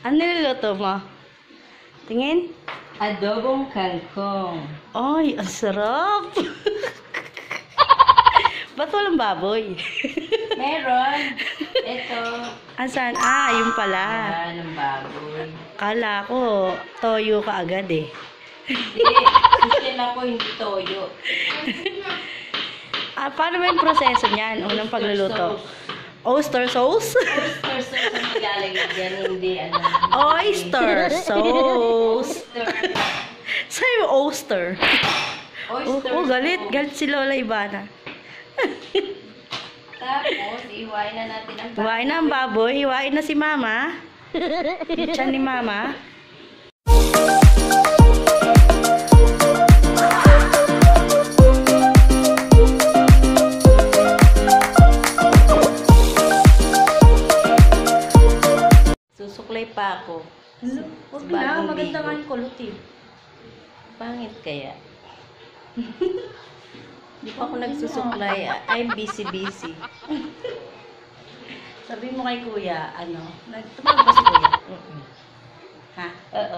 Ano niluluto mo? Tingin? Adobong kangkong. Ay, ang sarap! Ba't walang baboy? Meron. Ito. Asan? Ah, ayun pala. Yan ang baboy. Kala ko, toyo ka agad eh. Hindi. Sushi ako, hindi toyo. Ah, paano ba yung proseso niyan? Unang pagluluto? Oyster sauce? Oyster sauce ang nilalagay dyan, hindi ano. Oyster sauce. Oyster. Sa'yo yung oyster. Oyster Oh, galit. sauce. Galit si Lola Ivana. Tapos, iwain na natin ang baboy. Hiwain na ang baboy. Hiwain na si Mama. Yung tiyan ni Mama. Susuklay pa ako. Huwag Bagong na. Maganda ligo. nga yung kulot eh. Pangit kaya? Di pa ako nagsusuklay. I'm busy. Sabi mo kay Kuya, ano? Tumawag ba si Kuya? Ha? Oo.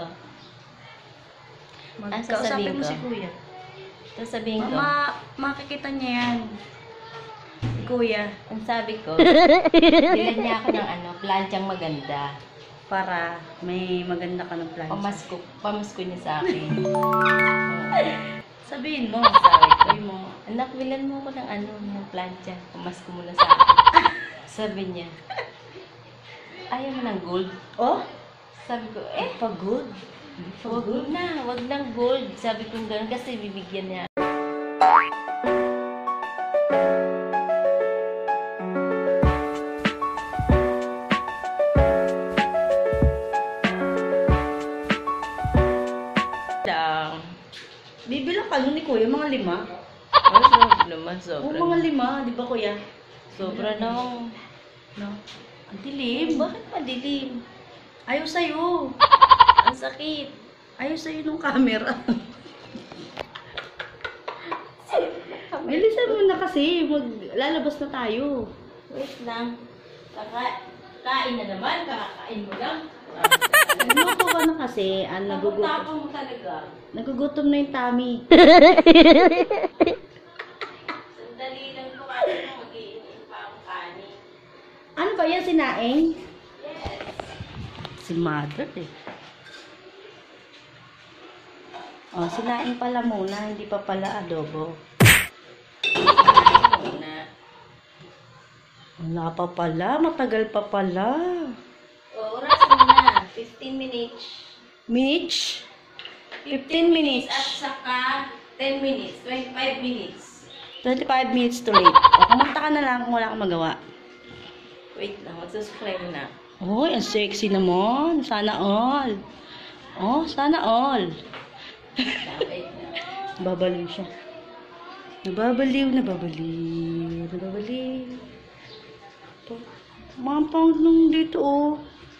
Ang sasabihin Kausapin mo ko? si Kuya. Sasabihin ko, Makikita niya yan. Si Kuya. ang sabi ko, bilan niya ako ng planchang maganda. Para may maganda ka ng plan. Pamasko niya sa akin. Sabihin mo. Sabi mo, anak, bilan mo ko ng plancha. Pamasko mo na sa akin. Sabi niya, ayaw mo ng gold. Oh? Sabi ko, Pagod. wag ng gold. Sabi ko gano'n kasi bibigyan niya. Bibilang ka nun ni Kuya, mga 5. Naman, Oo, mga 5. Di ba Kuya? Sobra nung. No? Ang dilim. Bakit madilim? Ayaw sa'yo. Ang sakit. Ayaw sa'yo nung camera. Bilisan mo na kasi. Lalabas na tayo. Wait lang. Kain na naman. Kakain mo lang. Nagluto ka na kasi. Nagugutom. Tapang mo talaga. Nagugutom na yung tummy. Sandali lang ko kasi mag-iinit pa ang kanin. Ano ba yan, sinaing? Yes. Si mother eh. Oh, sinaing pala muna, hindi pa pala adobo. Kain muna. Wala pa pala, matagal pa pala. Oras muna. 15 minutes. Mitch? 15 minutes. At saka 10 minutes. 25 minutes. 25 minutes too late. O, kumunta ka na lang kung wala kang magawa. Wait lang. Magsusubscribe na. Uy, ang sexy naman. Sana all. Oh, sana all. Wait lang. Babaliw siya. Nababaliw. Mga panglong dito, oh.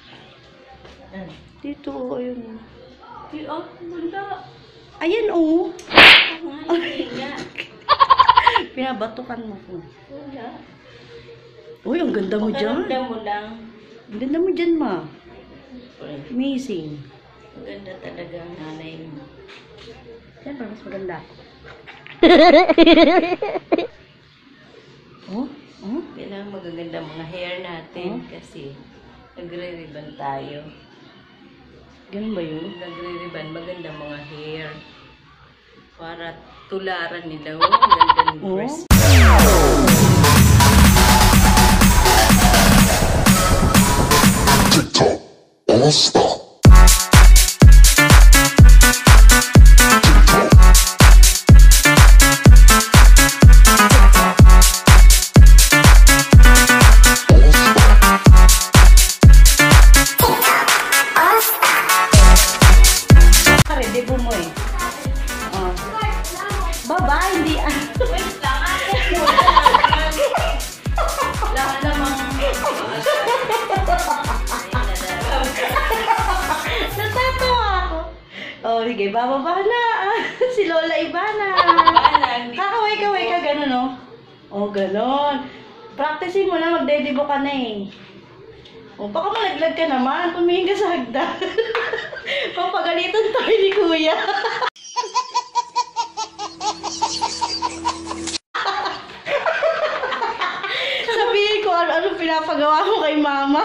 Dito, oh, ayun. Wala. Ayan, oh. Hindi nga. Pinabatukan mo ko. Wala. Uy, ang ganda mo dyan. Pakiramdam mo lang. Ang ganda mo dyan, ma. Amazing. Ang ganda talaga ang nanay mo. Siyempre, mas maganda. Oh? Oh? Kailangan magaganda mga hair natin kasi nagre-ribbon tayo. Ganun ba yun? Nagre-ribbon, maganda mga hair. Para tularan nila. Oh, ang ganda ng Oh? dress. TikTok, all stop. Debo mo eh. Oh. Baba, hindi Wait lang, ate. Lahat namang... Natatawa ako. Oh, sige, bababa na. Si Lola Ivana. Kakaway-kaway ka, gano'n, no? Oh, gano'n. Practicein mo na, magdedebo ka na eh. O, baka malaglag ka naman. Tumingin ka sa hagdan. Papagalitan tayo ni Kuya. Sabihin ko ano pinapagawa mo kay Mama.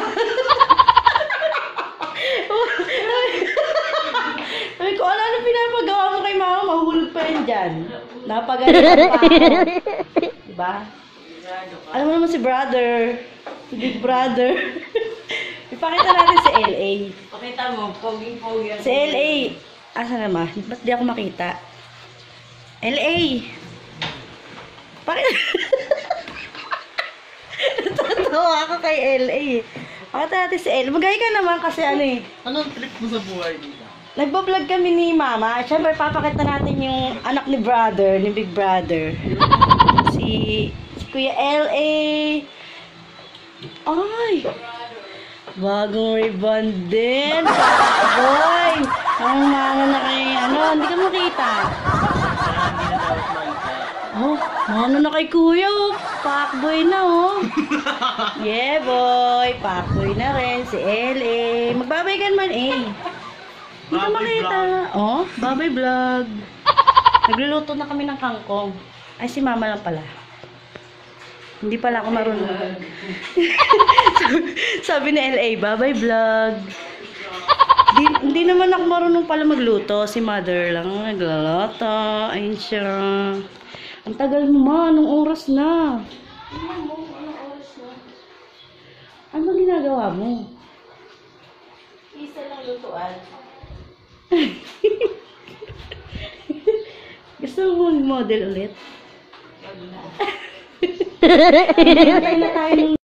Sabi ko, ano pinapagawa mo kay Mama? Mahulog pa rin dyan. Napagalitan pa ako. Diba? Alam mo naman si brother. Si Big Brother. Ipakita natin si LA. Pakita mo, poging-pogi. Si LA. Asa naman? Ba't di ako makita? LA. Pakita. Tatawa ako kay LA. Pakita natin si LA. Magay ka naman kasi ano eh. Anong trip mo sa buhay dito? Nagbablog kami ni Mama. Siyempre, papakita natin yung anak ni brother, ni Big Brother. Si Kuya LA. Ay! Bagong ribbon din. Boy! Ang mana na kay ano, hindi ka makita. Oh, mana na kay Kuya, oh. Pakboy na, oh. Yeah, boy. Pakboy na rin. Si LA. Magbabay ka naman, eh. Hindi ka makita. Oh, babay vlog. Nagluluto na kami ng kangkong. Ay, si Mama lang pala. Hindi pala ako marunong. Sabi ni LA, babay vlog. Hindi naman ako marunong pala magluto. Si Mother lang nagluluto. Ayun siya. Ang tagal mo ma, anong oras na? Ano ginagawa mo? Isa lang lutuan. Gusto mo model ulit? Wag na. Hintay na tayo ng